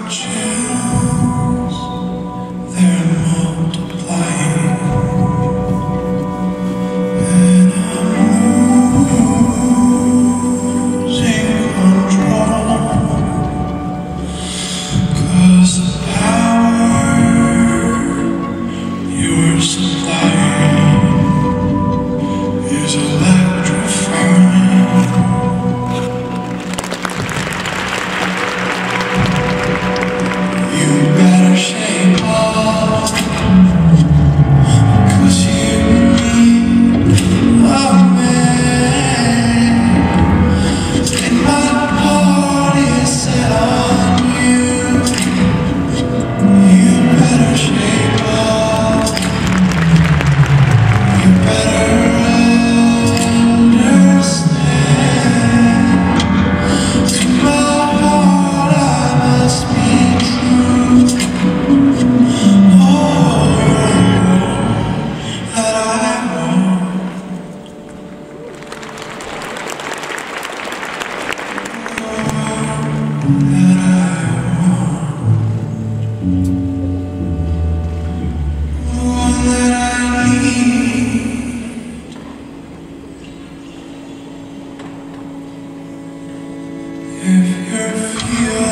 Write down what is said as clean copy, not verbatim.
chills, they're multiplying, and I'm losing control, 'cause the power you're supplying is electrifying. You better shape up, 'cause you need a man, and my heart is set on you. You better shape up, you better understand. To my heart I must be true. Oh, that I want, that I want, that I need. If you're feeling